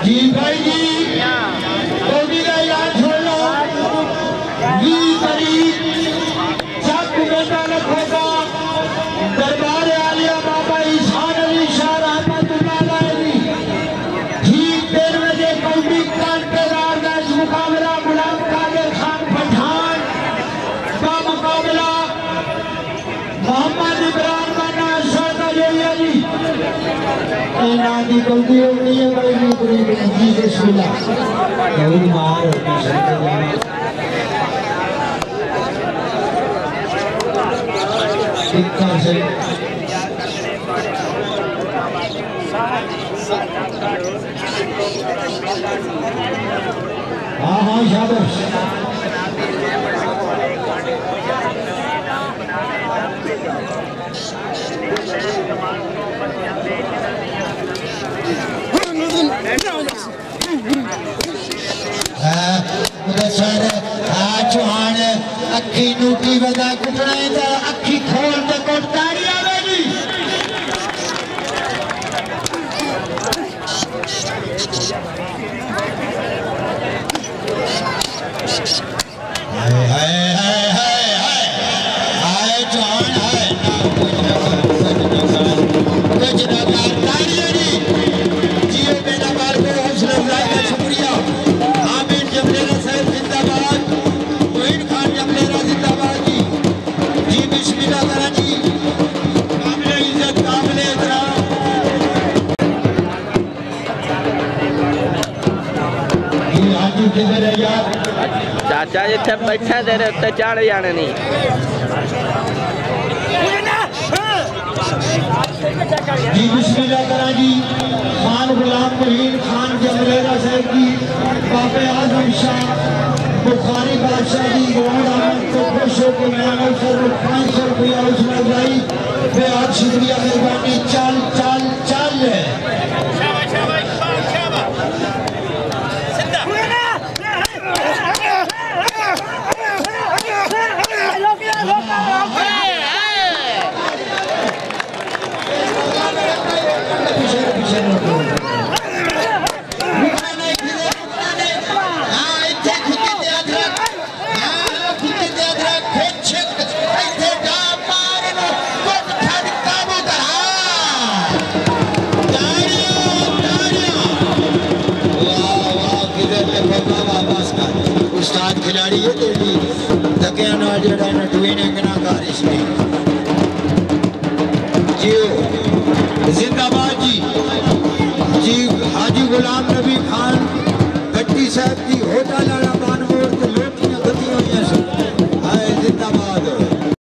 जी भाई जी गोदी का इलाज छोड़ो 20 तारीख सब बेटा रखोगा दरबार आलिया बाबा ईशान अली शाह रहमतुल्लाह अलैहि ठीक 3 बजे कौमी कांटेदार मैच मुकाबला गुलाम कादिर खान पठान का मुकाबला मोहम्मद इब्राहिम का नाशा का अली नादी गलती हो गई है भाई जी बिस्मिल्लाह बहुत मार इतना से हाँ हाँ शाबाश चौहान अखी नूटी बदा कुटना है अखी खोल के कोटदारी आवेगी चाचा जिथे बैठा तेरे उत्ते चढ़ जाने नहीं जी बिस्मिल्लाह करा जी खान गुलाम मुहीन खान जमलेरा साहब की बाबे आजम शाह बुखारी बादशाह जी गोविंद अहमद को खुश होकर मेरा सर 500 रुपया उसमें भाई बेहद शुक्रिया मेहरबानी चल चल चल उस्ताद खिलाड़ी है तेरी तकिया ना जड़ा ना टूने कना कारिश नहीं जियो जिंदाबाद जी जी हाजी गुलाम नबी खान भट्टी साहब